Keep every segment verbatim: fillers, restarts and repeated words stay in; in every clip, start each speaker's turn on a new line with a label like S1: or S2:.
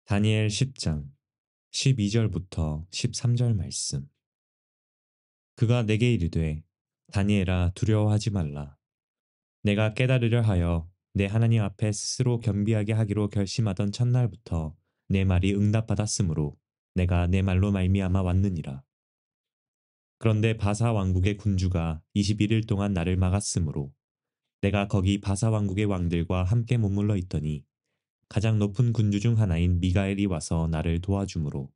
S1: 다니엘 십 장 십이 절부터 십삼 절 말씀. 그가 내게 이르되 다니엘아 두려워하지 말라. 내가 깨달으려 하여 내 하나님 앞에 스스로 겸비하게 하기로 결심하던 첫날부터 내 말이 응답받았으므로 내가 내 말로 말미암아 왔느니라. 그런데 바사 왕국의 군주가 이십일 일 동안 나를 막았으므로 내가 거기 바사 왕국의 왕들과 함께 머물러 있더니 가장 높은 군주 중 하나인 미가엘이 와서 나를 도와주므로.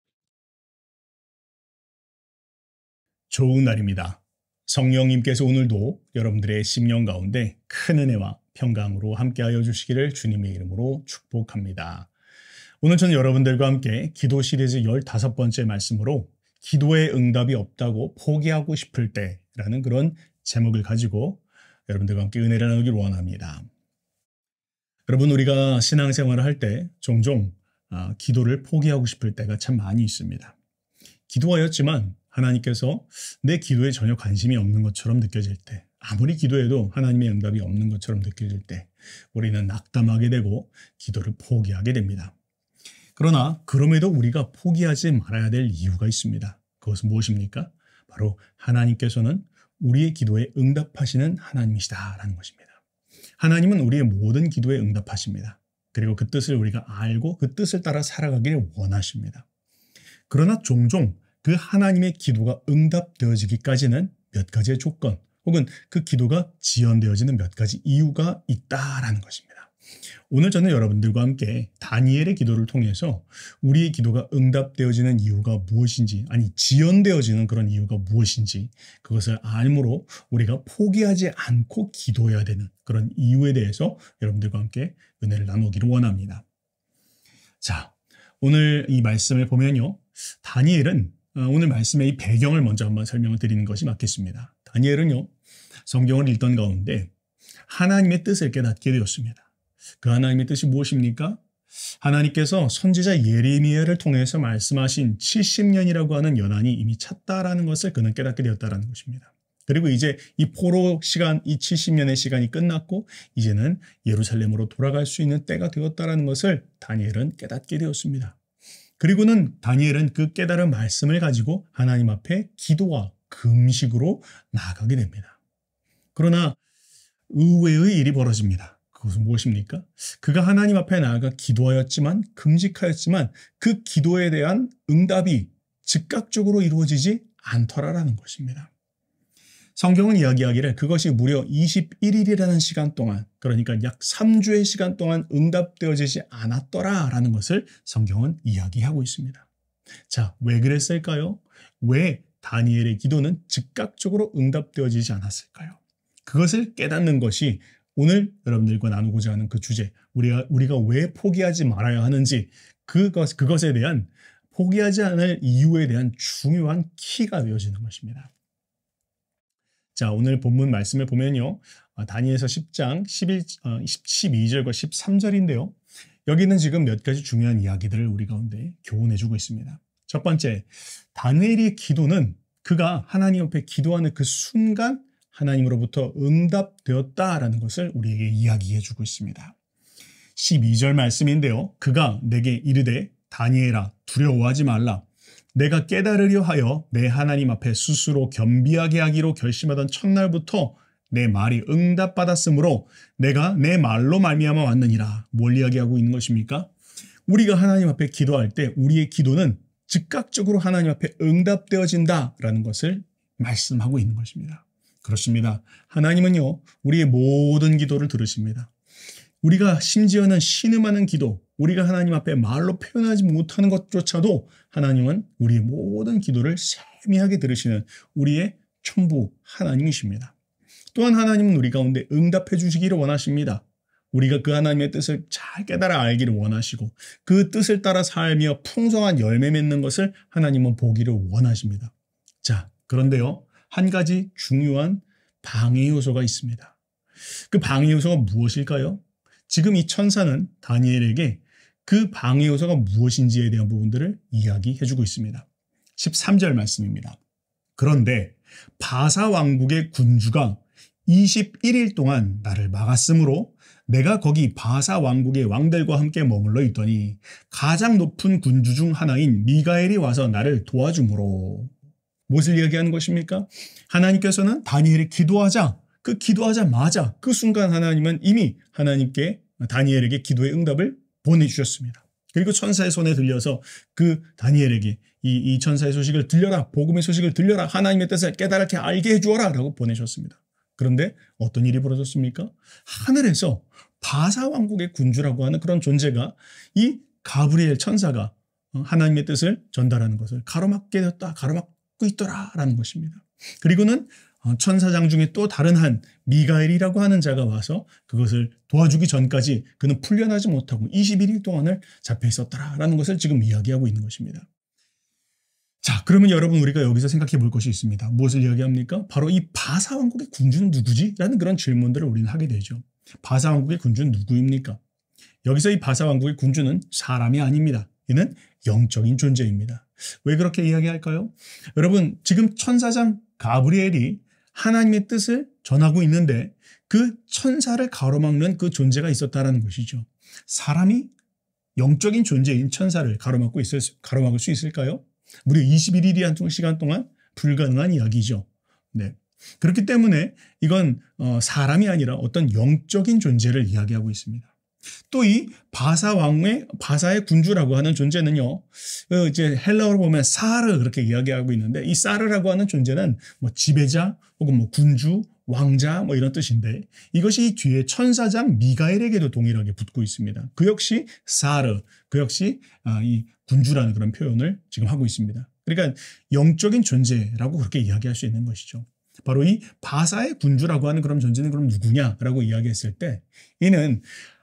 S2: 좋은 날입니다. 성령님께서 오늘도 여러분들의 심령 가운데 큰 은혜와 평강으로 함께하여 주시기를 주님의 이름으로 축복합니다. 오늘 저는 여러분들과 함께 기도 시리즈 열다섯 번째 말씀으로 기도의 응답이 없다고 포기하고 싶을 때라는 그런 제목을 가지고 여러분들과 함께 은혜를 나누길 원합니다. 여러분, 우리가 신앙생활을 할 때 종종 기도를 포기하고 싶을 때가 참 많이 있습니다. 기도하였지만 하나님께서 내 기도에 전혀 관심이 없는 것처럼 느껴질 때, 아무리 기도해도 하나님의 응답이 없는 것처럼 느껴질 때 우리는 낙담하게 되고 기도를 포기하게 됩니다. 그러나 그럼에도 우리가 포기하지 말아야 될 이유가 있습니다. 그것은 무엇입니까? 바로 하나님께서는 우리의 기도에 응답하시는 하나님이시다라는 것입니다. 하나님은 우리의 모든 기도에 응답하십니다. 그리고 그 뜻을 우리가 알고 그 뜻을 따라 살아가기를 원하십니다. 그러나 종종 그 하나님의 기도가 응답되어지기까지는 몇 가지의 조건 혹은 그 기도가 지연되어지는 몇 가지 이유가 있다라는 것입니다. 오늘 저는 여러분들과 함께 다니엘의 기도를 통해서 우리의 기도가 응답되어지는 이유가 무엇인지, 아니 지연되어지는 그런 이유가 무엇인지 그것을 알므로 우리가 포기하지 않고 기도해야 되는 그런 이유에 대해서 여러분들과 함께 은혜를 나누기를 원합니다. 자, 오늘 이 말씀을 보면요, 다니엘은 오늘 말씀의 이 배경을 먼저 한번 설명을 드리는 것이 맞겠습니다. 다니엘은요, 성경을 읽던 가운데 하나님의 뜻을 깨닫게 되었습니다. 그 하나님의 뜻이 무엇입니까? 하나님께서 선지자 예레미야를 통해서 말씀하신 칠십 년이라고 하는 연한이 이미 찼다라는 것을 그는 깨닫게 되었다라는 것입니다. 그리고 이제 이 포로 시간, 이 칠십 년의 시간이 끝났고 이제는 예루살렘으로 돌아갈 수 있는 때가 되었다라는 것을 다니엘은 깨닫게 되었습니다. 그리고는 다니엘은 그 깨달은 말씀을 가지고 하나님 앞에 기도와 금식으로 나아가게 됩니다. 그러나 의외의 일이 벌어집니다. 그것은 무엇입니까? 그가 하나님 앞에 나아가 기도하였지만, 금식하였지만 그 기도에 대한 응답이 즉각적으로 이루어지지 않더라라는 것입니다. 성경은 이야기하기를 그것이 무려 이십일 일이라는 시간 동안, 그러니까 약 삼 주의 시간 동안 응답되어지지 않았더라라는 것을 성경은 이야기하고 있습니다. 자, 왜 그랬을까요? 왜 다니엘의 기도는 즉각적으로 응답되어지지 않았을까요? 그것을 깨닫는 것이 오늘 여러분들과 나누고자 하는 그 주제, 우리가, 우리가 왜 포기하지 말아야 하는지, 그것, 그것에 대한 포기하지 않을 이유에 대한 중요한 키가 되어지는 것입니다. 자, 오늘 본문 말씀을 보면요, 다니엘서 십 장 십일, 십이 절과 십삼 절인데요. 여기는 지금 몇 가지 중요한 이야기들을 우리 가운데 교훈해주고 있습니다. 첫 번째, 다니엘의 기도는 그가 하나님 앞에 기도하는 그 순간 하나님으로부터 응답되었다라는 것을 우리에게 이야기해주고 있습니다. 십이 절 말씀인데요. 그가 내게 이르되 다니엘아 두려워하지 말라. 내가 깨달으려 하여 내 하나님 앞에 스스로 겸비하게 하기로 결심하던 첫날부터 내 말이 응답받았으므로 내가 내 말로 말미암아 왔느니라. 뭘 이야기하고 있는 것입니까? 우리가 하나님 앞에 기도할 때 우리의 기도는 즉각적으로 하나님 앞에 응답되어진다라는 것을 말씀하고 있는 것입니다. 그렇습니다. 하나님은요, 우리의 모든 기도를 들으십니다. 우리가 심지어는 신음하는 기도, 우리가 하나님 앞에 말로 표현하지 못하는 것조차도 하나님은 우리의 모든 기도를 세미하게 들으시는 우리의 천부 하나님이십니다. 또한 하나님은 우리 가운데 응답해 주시기를 원하십니다. 우리가 그 하나님의 뜻을 잘 깨달아 알기를 원하시고 그 뜻을 따라 살며 풍성한 열매 맺는 것을 하나님은 보기를 원하십니다. 자, 그런데요, 한 가지 중요한 방해 요소가 있습니다. 그 방해 요소가 무엇일까요? 지금 이 천사는 다니엘에게 그 방해 요소가 무엇인지에 대한 부분들을 이야기해주고 있습니다. 십삼 절 말씀입니다. 그런데 바사 왕국의 군주가 이십일 일 동안 나를 막았으므로 내가 거기 바사 왕국의 왕들과 함께 머물러 있더니 가장 높은 군주 중 하나인 미가엘이 와서 나를 도와주므로. 무엇을 이야기하는 것입니까? 하나님께서는 다니엘이 기도하자, 그 기도하자마자 그 순간 하나님은 이미 하나님께 다니엘에게 기도의 응답을 보내주셨습니다. 그리고 천사의 손에 들려서 그 다니엘에게 이, 이 천사의 소식을 들려라, 복음의 소식을 들려라, 하나님의 뜻을 깨달게 알게 해주어라 라고 보내셨습니다. 그런데 어떤 일이 벌어졌습니까? 하늘에서 바사 왕국의 군주라고 하는 그런 존재가 이 가브리엘 천사가 하나님의 뜻을 전달하는 것을 가로막게 되었다, 가로막고 있더라라는 것입니다. 그리고는 천사장 중에 또 다른 한 미가엘이라고 하는 자가 와서 그것을 도와주기 전까지 그는 풀려나지 못하고 이십일 일 동안을 잡혀 있었더라라는 것을 지금 이야기하고 있는 것입니다. 자, 그러면 여러분 우리가 여기서 생각해 볼 것이 있습니다. 무엇을 이야기합니까? 바로 이 바사 왕국의 군주는 누구지? 라는 그런 질문들을 우리는 하게 되죠. 바사 왕국의 군주는 누구입니까? 여기서 이 바사 왕국의 군주는 사람이 아닙니다. 이는 영적인 존재입니다. 왜 그렇게 이야기할까요? 여러분, 지금 천사장 가브리엘이 하나님의 뜻을 전하고 있는데 그 천사를 가로막는 그 존재가 있었다라는 것이죠. 사람이 영적인 존재인 천사를 가로막고 있을, 가로막을 수 있을까요? 무려 이십일 일이라는 시간 동안 불가능한 이야기죠. 네. 그렇기 때문에 이건 사람이 아니라 어떤 영적인 존재를 이야기하고 있습니다. 또 이 바사 왕의 바사의 군주라고 하는 존재는요, 이제 헬라어로 보면 사르 그렇게 이야기하고 있는데 이 사르라고 하는 존재는 뭐 지배자 혹은 뭐 군주, 왕자 뭐 이런 뜻인데 이것이 뒤에 천사장 미가엘에게도 동일하게 붙고 있습니다. 그 역시 사르, 그 역시 이 군주라는 그런 표현을 지금 하고 있습니다. 그러니까 영적인 존재라고 그렇게 이야기할 수 있는 것이죠. 바로 이 바사의 군주라고 하는 그런 존재는 그럼 누구냐라고 이야기했을 때 이는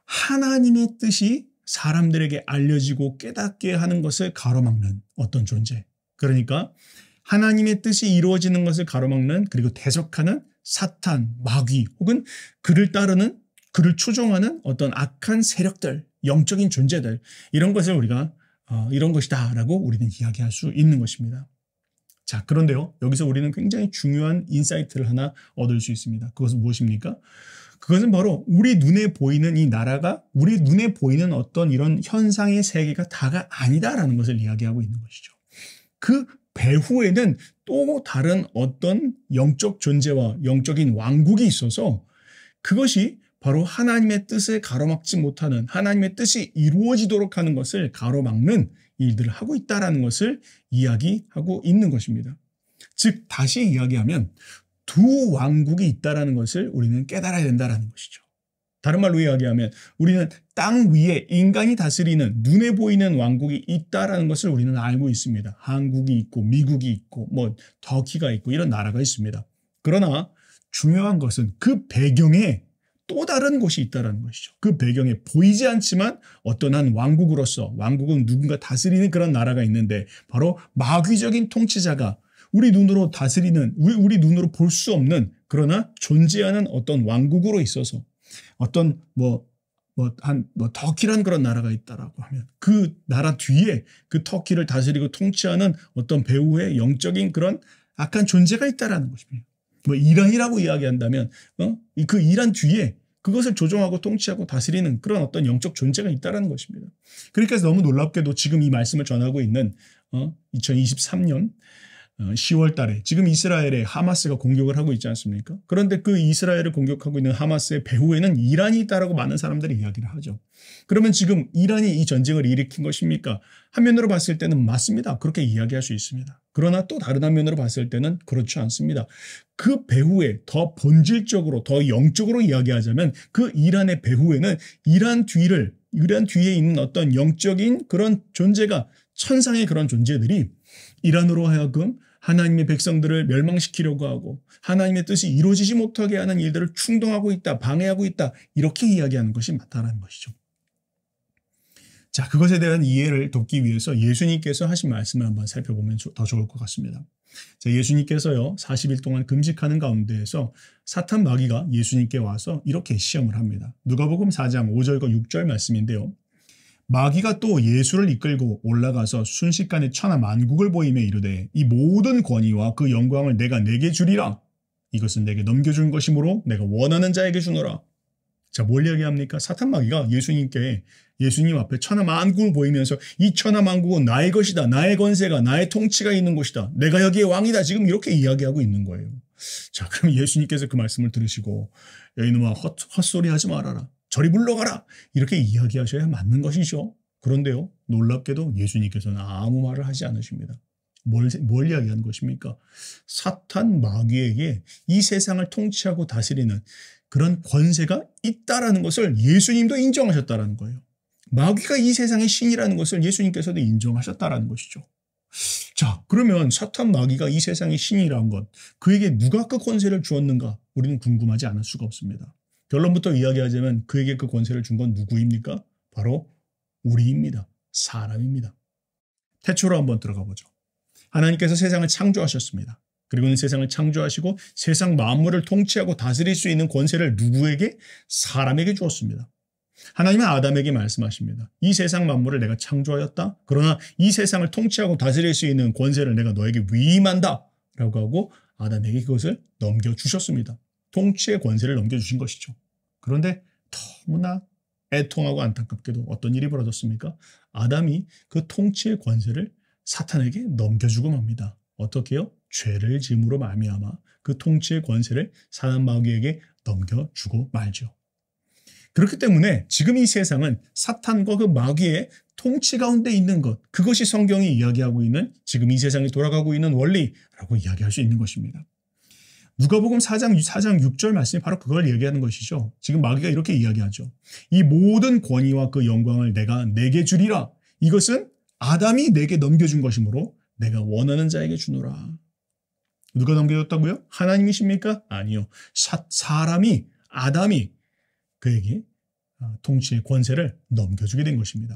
S2: 하나님의 뜻이 사람들에게 알려지고 깨닫게 하는 것을 가로막는 어떤 존재. 그러니까 하나님의 뜻이 이루어지는 것을 가로막는 그리고 대적하는 사탄, 마귀 혹은 그를 따르는 그를 추종하는 어떤 악한 세력들, 영적인 존재들 이런 것을 우리가 어, 이런 것이다라고 우리는 이야기할 수 있는 것입니다. 자, 그런데요. 여기서 우리는 굉장히 중요한 인사이트를 하나 얻을 수 있습니다. 그것은 무엇입니까? 그것은 바로 우리 눈에 보이는 이 나라가 우리 눈에 보이는 어떤 이런 현상의 세계가 다가 아니다라는 것을 이야기하고 있는 것이죠. 그 배후에는 또 다른 어떤 영적 존재와 영적인 왕국이 있어서 그것이 바로 하나님의 뜻을 가로막지 못하는 하나님의 뜻이 이루어지도록 하는 것을 가로막는 일들을 하고 있다는 것을 이야기하고 있는 것입니다. 즉 다시 이야기하면 두 왕국이 있다는 것을 우리는 깨달아야 된다는 것이죠. 다른 말로 이야기하면 우리는 땅 위에 인간이 다스리는 눈에 보이는 왕국이 있다는 것을 우리는 알고 있습니다. 한국이 있고 미국이 있고 뭐 터키가 있고 이런 나라가 있습니다. 그러나 중요한 것은 그 배경에 또 다른 곳이 있다는 것이죠. 그 배경에 보이지 않지만 어떤 한 왕국으로서 왕국은 누군가 다스리는 그런 나라가 있는데 바로 마귀적인 통치자가 우리 눈으로 다스리는 우리, 우리 눈으로 볼 수 없는 그러나 존재하는 어떤 왕국으로 있어서 어떤 뭐 뭐 한 뭐 터키라는 그런 나라가 있다라고 하면 그 나라 뒤에 그 터키를 다스리고 통치하는 어떤 배후의 영적인 그런 악한 존재가 있다라는 것입니다. 뭐 이란이라고 이야기한다면 어? 그 이란 뒤에 그것을 조종하고 통치하고 다스리는 그런 어떤 영적 존재가 있다라는 것입니다. 그러니까 너무 놀랍게도 지금 이 말씀을 전하고 있는 어? 이천이십삼 년 시월 달에 지금 이스라엘에 하마스가 공격을 하고 있지 않습니까? 그런데 그 이스라엘을 공격하고 있는 하마스의 배후에는 이란이 있다라고 많은 사람들이 이야기를 하죠. 그러면 지금 이란이 이 전쟁을 일으킨 것입니까? 한면으로 봤을 때는 맞습니다. 그렇게 이야기할 수 있습니다. 그러나 또 다른 한면으로 봤을 때는 그렇지 않습니다. 그 배후에 더 본질적으로 더 영적으로 이야기하자면 그 이란의 배후에는 이란 뒤를 이란 뒤에 있는 어떤 영적인 그런 존재가 천상의 그런 존재들이 이란으로 하여금 하나님의 백성들을 멸망시키려고 하고 하나님의 뜻이 이루어지지 못하게 하는 일들을 충동하고 있다, 방해하고 있다 이렇게 이야기하는 것이 맞다는 것이죠. 자, 그것에 대한 이해를 돕기 위해서 예수님께서 하신 말씀을 한번 살펴보면 더 좋을 것 같습니다. 자, 예수님께서요 사십 일 동안 금식하는 가운데에서 사탄 마귀가 예수님께 와서 이렇게 시험을 합니다. 누가복음 사 장 오 절과 육 절 말씀인데요. 마귀가 또 예수를 이끌고 올라가서 순식간에 천하 만국을 보이며 이르되 이 모든 권위와 그 영광을 내가 내게 주리라. 이것은 내게 넘겨준 것이므로 내가 원하는 자에게 주노라. 자, 뭘 이야기합니까? 사탄 마귀가 예수님께 예수님 앞에 천하 만국을 보이면서 이 천하 만국은 나의 것이다. 나의 권세가 나의 통치가 있는 곳이다. 내가 여기의 왕이다. 지금 이렇게 이야기하고 있는 거예요. 자, 그럼 예수님께서 그 말씀을 들으시고 야, 이놈아 헛, 헛소리 하지 말아라. 저리 물러가라. 이렇게 이야기하셔야 맞는 것이죠. 그런데요, 놀랍게도 예수님께서는 아무 말을 하지 않으십니다. 뭘, 뭘 이야기하는 것입니까? 사탄 마귀에게 이 세상을 통치하고 다스리는 그런 권세가 있다라는 것을 예수님도 인정하셨다라는 거예요. 마귀가 이 세상의 신이라는 것을 예수님께서도 인정하셨다라는 것이죠. 자, 그러면 사탄 마귀가 이 세상의 신이라는 것, 그에게 누가 그 권세를 주었는가? 우리는 궁금하지 않을 수가 없습니다. 결론부터 이야기하자면 그에게 그 권세를 준 건 누구입니까? 바로 우리입니다. 사람입니다. 태초로 한번 들어가 보죠. 하나님께서 세상을 창조하셨습니다. 그리고는 세상을 창조하시고 세상 만물을 통치하고 다스릴 수 있는 권세를 누구에게? 사람에게 주었습니다. 하나님은 아담에게 말씀하십니다. 이 세상 만물을 내가 창조하였다. 그러나 이 세상을 통치하고 다스릴 수 있는 권세를 내가 너에게 위임한다. 라고 하고 아담에게 그것을 넘겨주셨습니다. 통치의 권세를 넘겨주신 것이죠. 그런데 너무나 애통하고 안타깝게도 어떤 일이 벌어졌습니까? 아담이 그 통치의 권세를 사탄에게 넘겨주고 맙니다. 어떻게요? 죄를 지음으로 말미암아 그 통치의 권세를 사탄 마귀에게 넘겨주고 말죠. 그렇기 때문에 지금 이 세상은 사탄과 그 마귀의 통치 가운데 있는 것, 그것이 성경이 이야기하고 있는 지금 이 세상이 돌아가고 있는 원리라고 이야기할 수 있는 것입니다. 누가복음 사 장, 사 장 육 절 말씀이 바로 그걸 얘기하는 것이죠. 지금 마귀가 이렇게 이야기하죠. 이 모든 권위와 그 영광을 내가 내게 주리라. 이것은 아담이 내게 넘겨준 것이므로 내가 원하는 자에게 주노라. 누가 넘겨줬다고요? 하나님이십니까? 아니요. 사, 사람이, 아담이 그에게 통치의 권세를 넘겨주게 된 것입니다.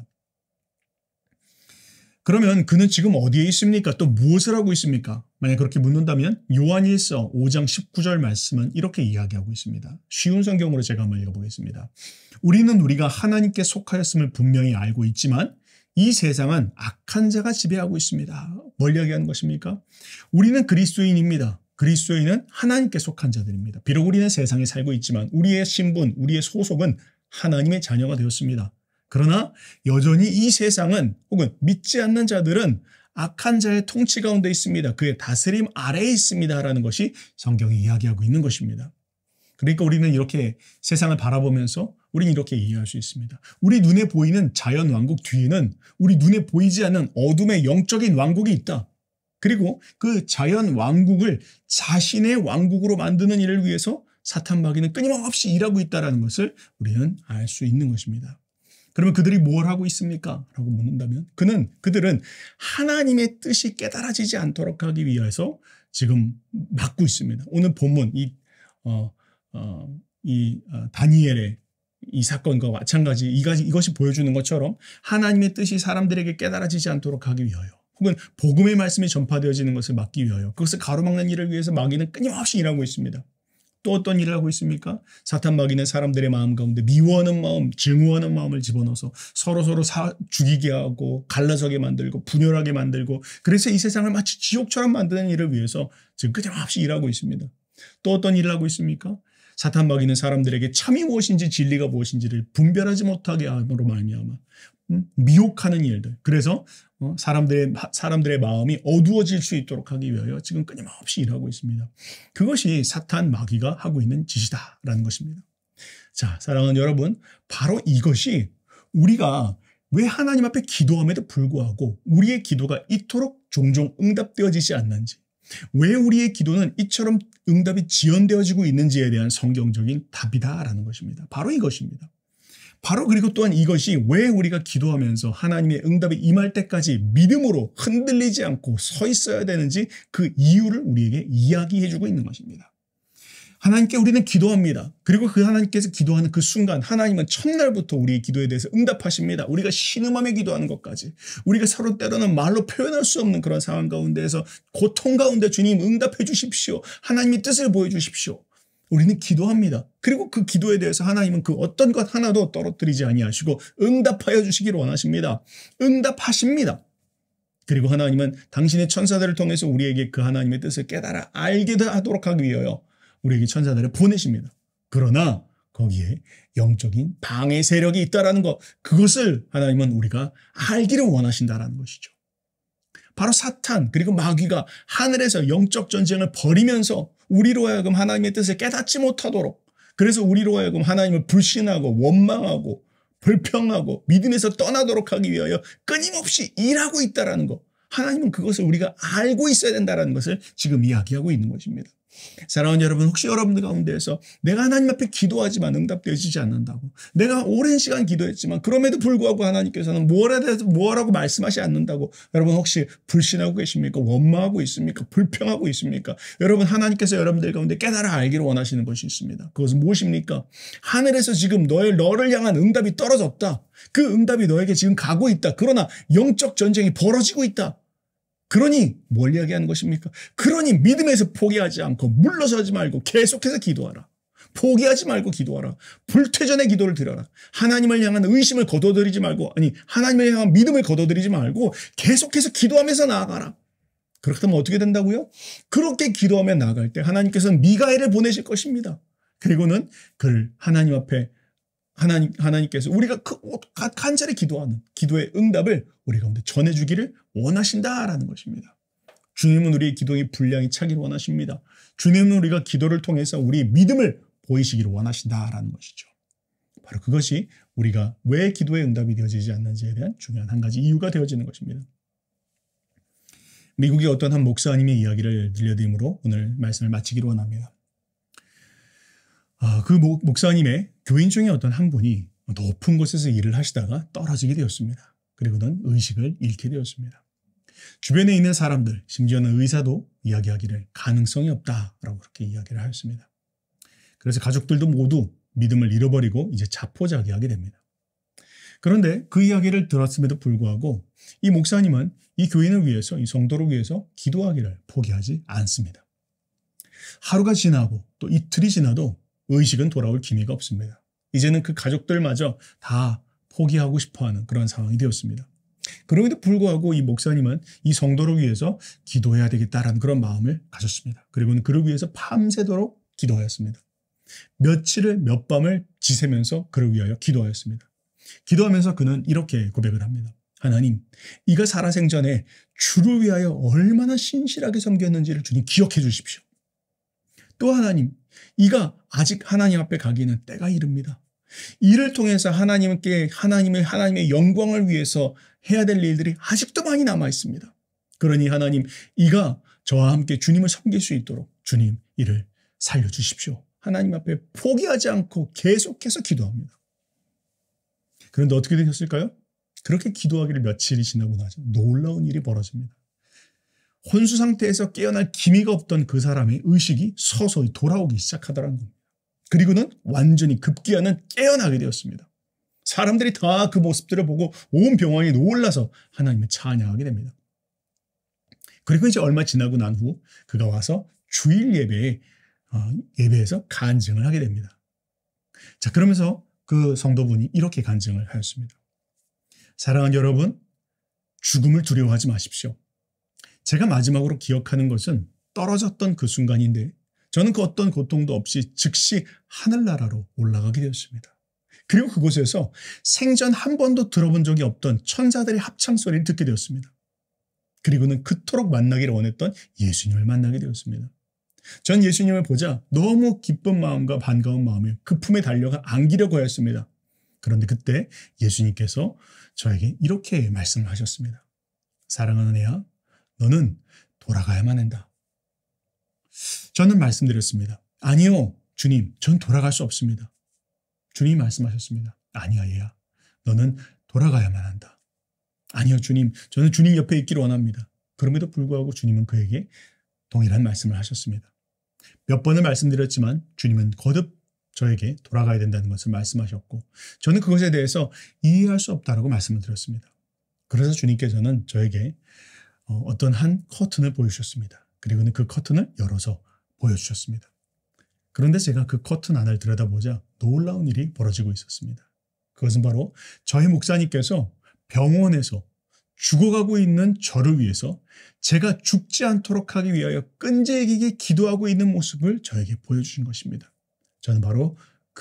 S2: 그러면 그는 지금 어디에 있습니까? 또 무엇을 하고 있습니까? 만약 그렇게 묻는다면 요한일서 오 장 십구 절 말씀은 이렇게 이야기하고 있습니다. 쉬운 성경으로 제가 한번 읽어보겠습니다. 우리는 우리가 하나님께 속하였음을 분명히 알고 있지만 이 세상은 악한 자가 지배하고 있습니다. 뭘 이야기하는 것입니까? 우리는 그리스도인입니다. 그리스도인은 하나님께 속한 자들입니다. 비록 우리는 세상에 살고 있지만 우리의 신분, 우리의 소속은 하나님의 자녀가 되었습니다. 그러나 여전히 이 세상은 혹은 믿지 않는 자들은 악한 자의 통치 가운데 있습니다. 그의 다스림 아래에 있습니다라는 것이 성경이 이야기하고 있는 것입니다. 그러니까 우리는 이렇게 세상을 바라보면서 우리는 이렇게 이해할 수 있습니다. 우리 눈에 보이는 자연 왕국 뒤에는 우리 눈에 보이지 않는 어둠의 영적인 왕국이 있다. 그리고 그 자연 왕국을 자신의 왕국으로 만드는 일을 위해서 사탄 마귀는 끊임없이 일하고 있다는 것을 우리는 알 수 있는 것입니다. 그러면 그들이 뭘 하고 있습니까? 라고 묻는다면 그는 그들은 하나님의 뜻이 깨달아지지 않도록 하기 위해서 지금 막고 있습니다. 오늘 본문 이, 어, 어, 이 어, 다니엘의 이 사건과 마찬가지 이것이, 이것이 보여주는 것처럼 하나님의 뜻이 사람들에게 깨달아지지 않도록 하기 위하여 혹은 복음의 말씀이 전파되어지는 것을 막기 위하여 그것을 가로막는 일을 위해서 마귀는 끊임없이 일하고 있습니다. 또 어떤 일을 하고 있습니까? 사탄 마귀는 사람들의 마음 가운데 미워하는 마음, 증오하는 마음을 집어넣어서 서로서로 사, 죽이게 하고 갈라서게 만들고 분열하게 만들고 그래서 이 세상을 마치 지옥처럼 만드는 일을 위해서 지금 끊임없이 일하고 있습니다. 또 어떤 일을 하고 있습니까? 사탄 마귀는 사람들에게 참이 무엇인지 진리가 무엇인지를 분별하지 못하게 함으로 말미암아 미혹하는 일들. 그래서 사람들의 사람들의 마음이 어두워질 수 있도록 하기 위하여 지금 끊임없이 일하고 있습니다. 그것이 사탄 마귀가 하고 있는 짓이다라는 것입니다. 자, 사랑하는 여러분, 바로 이것이 우리가 왜 하나님 앞에 기도함에도 불구하고 우리의 기도가 이토록 종종 응답되어지지 않는지, 왜 우리의 기도는 이처럼 응답이 지연되어지고 있는지에 대한 성경적인 답이다라는 것입니다. 바로 이것입니다. 바로 그리고 또한 이것이 왜 우리가 기도하면서 하나님의 응답이 임할 때까지 믿음으로 흔들리지 않고 서 있어야 되는지 그 이유를 우리에게 이야기해 주고 있는 것입니다. 하나님께 우리는 기도합니다. 그리고 그 하나님께서 기도하는 그 순간 하나님은 첫날부터 우리의 기도에 대해서 응답하십니다. 우리가 신음하며 기도하는 것까지 우리가 서로 때로는 말로 표현할 수 없는 그런 상황 가운데에서 고통 가운데 주님 응답해 주십시오. 하나님의 뜻을 보여주십시오. 우리는 기도합니다. 그리고 그 기도에 대해서 하나님은 그 어떤 것 하나도 떨어뜨리지 아니하시고 응답하여 주시기를 원하십니다. 응답하십니다. 그리고 하나님은 당신의 천사들을 통해서 우리에게 그 하나님의 뜻을 깨달아 알게 하도록 하기 위하여 우리에게 천사들을 보내십니다. 그러나 거기에 영적인 방해 세력이 있다라는 것, 그것을 하나님은 우리가 알기를 원하신다라는 것이죠. 바로 사탄 그리고 마귀가 하늘에서 영적 전쟁을 벌이면서 우리로 하여금 하나님의 뜻을 깨닫지 못하도록, 그래서 우리로 하여금 하나님을 불신하고 원망하고 불평하고 믿음에서 떠나도록 하기 위하여 끊임없이 일하고 있다라는 것, 하나님은 그것을 우리가 알고 있어야 된다는 것을 지금 이야기하고 있는 것입니다. 사랑하는 여러분, 혹시 여러분들 가운데에서 내가 하나님 앞에 기도하지만 응답되어지지 않는다고, 내가 오랜 시간 기도했지만 그럼에도 불구하고 하나님께서는 뭐라고 말씀하지 않는다고, 여러분 혹시 불신하고 계십니까? 원망하고 있습니까? 불평하고 있습니까? 여러분, 하나님께서 여러분들 가운데 깨달아 알기를 원하시는 것이 있습니다. 그것은 무엇입니까? 하늘에서 지금 너의 너를 향한 응답이 떨어졌다. 그 응답이 너에게 지금 가고 있다. 그러나 영적 전쟁이 벌어지고 있다. 그러니 뭘 이야기하는 것입니까? 그러니 믿음에서 포기하지 않고 물러서지 말고 계속해서 기도하라. 포기하지 말고 기도하라. 불퇴전의 기도를 드려라. 하나님을 향한 의심을 거둬들이지 말고, 아니 하나님을 향한 믿음을 거둬들이지 말고 계속해서 기도하면서 나아가라. 그렇다면 어떻게 된다고요? 그렇게 기도하며 나아갈 때 하나님께서는 미가엘을 보내실 것입니다. 그리고는 그를 하나님 앞에 하나님, 하나님께서 우리가 간절히 기도하는 기도의 응답을 우리 가운데 전해주기를 원하신다라는 것입니다. 주님은 우리의 기도의 분량이 차기를 원하십니다. 주님은 우리가 기도를 통해서 우리의 믿음을 보이시기를 원하신다라는 것이죠. 바로 그것이 우리가 왜 기도의 응답이 되어지지 않는지에 대한 중요한 한 가지 이유가 되어지는 것입니다. 미국의 어떤 한 목사님의 이야기를 들려드림으로 오늘 말씀을 마치기를 원합니다. 아, 그 목, 목사님의 교인 중에 어떤 한 분이 높은 곳에서 일을 하시다가 떨어지게 되었습니다. 그리고는 의식을 잃게 되었습니다. 주변에 있는 사람들, 심지어는 의사도 이야기하기를 가능성이 없다라고 그렇게 이야기를 하였습니다. 그래서 가족들도 모두 믿음을 잃어버리고 이제 자포자기하게 됩니다. 그런데 그 이야기를 들었음에도 불구하고 이 목사님은 이 교인을 위해서, 이 성도를 위해서 기도하기를 포기하지 않습니다. 하루가 지나고 또 이틀이 지나도 의식은 돌아올 기미가 없습니다. 이제는 그 가족들마저 다 포기하고 싶어하는 그런 상황이 되었습니다. 그럼에도 불구하고 이 목사님은 이 성도를 위해서 기도해야 되겠다라는 그런 마음을 가졌습니다. 그리고는 그를 위해서 밤새도록 기도하였습니다. 며칠을 몇 밤을 지새면서 그를 위하여 기도하였습니다. 기도하면서 그는 이렇게 고백을 합니다. 하나님, 이가 살아생전에 주를 위하여 얼마나 신실하게 섬겼는지를 주님 기억해 주십시오. 또 하나님, 이가 아직 하나님 앞에 가기에는 때가 이릅니다. 이를 통해서 하나님께 하나님의 하나님의 영광을 위해서 해야 될 일들이 아직도 많이 남아 있습니다. 그러니 하나님, 이가 저와 함께 주님을 섬길 수 있도록 주님 이를 살려 주십시오. 하나님 앞에 포기하지 않고 계속해서 기도합니다. 그런데 어떻게 되셨을까요? 그렇게 기도하기를 며칠이 지나고 나서 놀라운 일이 벌어집니다. 혼수 상태에서 깨어날 기미가 없던 그 사람의 의식이 서서히 돌아오기 시작하더라는 겁니다. 그리고는 완전히 급기야는 깨어나게 되었습니다. 사람들이 다 그 모습들을 보고 온 병원이 놀라서 하나님을 찬양하게 됩니다. 그리고 이제 얼마 지나고 난 후 그가 와서 주일 예배에 어, 예배에서 간증을 하게 됩니다. 자, 그러면서 그 성도분이 이렇게 간증을 하였습니다. 사랑하는 여러분, 죽음을 두려워하지 마십시오. 제가 마지막으로 기억하는 것은 떨어졌던 그 순간인데 저는 그 어떤 고통도 없이 즉시 하늘나라로 올라가게 되었습니다. 그리고 그곳에서 생전 한 번도 들어본 적이 없던 천사들의 합창소리를 듣게 되었습니다. 그리고는 그토록 만나기를 원했던 예수님을 만나게 되었습니다. 전 예수님을 보자 너무 기쁜 마음과 반가운 마음에 그 품에 달려가 안기려고 하였습니다. 그런데 그때 예수님께서 저에게 이렇게 말씀을 하셨습니다. 사랑하는 애야, 너는 돌아가야만 한다. 저는 말씀드렸습니다. 아니요, 주님, 전 돌아갈 수 없습니다. 주님이 말씀하셨습니다. 아니야, 얘야, 너는 돌아가야만 한다. 아니요, 주님, 저는 주님 옆에 있기를 원합니다. 그럼에도 불구하고 주님은 그에게 동일한 말씀을 하셨습니다. 몇 번을 말씀드렸지만 주님은 거듭 저에게 돌아가야 된다는 것을 말씀하셨고 저는 그것에 대해서 이해할 수 없다라고 말씀을 드렸습니다. 그래서 주님께서는 저에게 어떤 한 커튼을 보여주셨습니다. 그리고는 그 커튼을 열어서 보여주셨습니다. 그런데 제가 그 커튼 안을 들여다보자 놀라운 일이 벌어지고 있었습니다. 그것은 바로 저희 목사님께서 병원에서 죽어가고 있는 저를 위해서 제가 죽지 않도록 하기 위하여 끈질기게 기도하고 있는 모습을 저에게 보여주신 것입니다. 저는 바로 그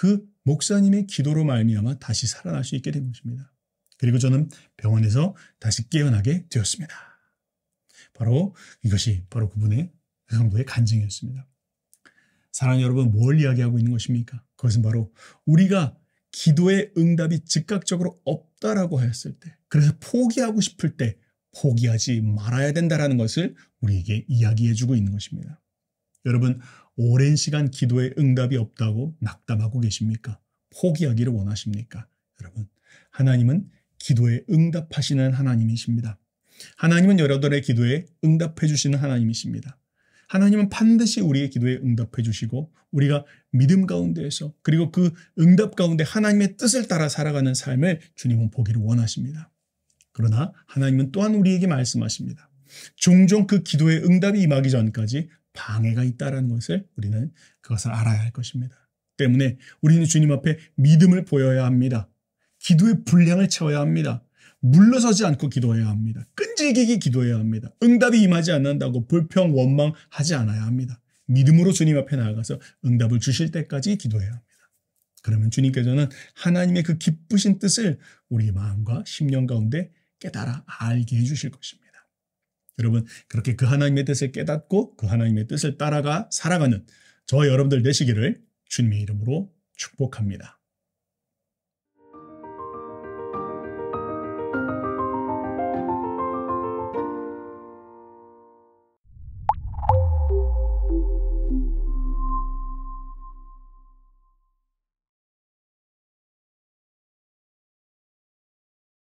S2: 목사님의 기도로 말미암아 다시 살아날 수 있게 된 것입니다. 그리고 저는 병원에서 다시 깨어나게 되었습니다. 바로 이것이 바로 그분의 성도의 간증이었습니다. 사랑하는 여러분, 뭘 이야기하고 있는 것입니까? 그것은 바로 우리가 기도의 응답이 즉각적으로 없다라고 하였을 때, 그래서 포기하고 싶을 때 포기하지 말아야 된다라는 것을 우리에게 이야기해주고 있는 것입니다. 여러분, 오랜 시간 기도의 응답이 없다고 낙담하고 계십니까? 포기하기를 원하십니까? 여러분, 하나님은 기도에 응답하시는 하나님이십니다. 하나님은 여러분의 기도에 응답해 주시는 하나님이십니다. 하나님은 반드시 우리의 기도에 응답해 주시고 우리가 믿음 가운데에서 그리고 그 응답 가운데 하나님의 뜻을 따라 살아가는 삶을 주님은 보기를 원하십니다. 그러나 하나님은 또한 우리에게 말씀하십니다. 종종 그 기도의 응답이 임하기 전까지 방해가 있다는 것을 우리는 그것을 알아야 할 것입니다. 때문에 우리는 주님 앞에 믿음을 보여야 합니다. 기도의 분량을 채워야 합니다. 물러서지 않고 기도해야 합니다. 끈질기게 기도해야 합니다. 응답이 임하지 않는다고 불평, 원망하지 않아야 합니다. 믿음으로 주님 앞에 나아가서 응답을 주실 때까지 기도해야 합니다. 그러면 주님께서는 하나님의 그 기쁘신 뜻을 우리 마음과 심령 가운데 깨달아 알게 해주실 것입니다. 여러분, 그렇게 그 하나님의 뜻을 깨닫고 그 하나님의 뜻을 따라가 살아가는 저와 여러분들 되시기를 주님의 이름으로 축복합니다.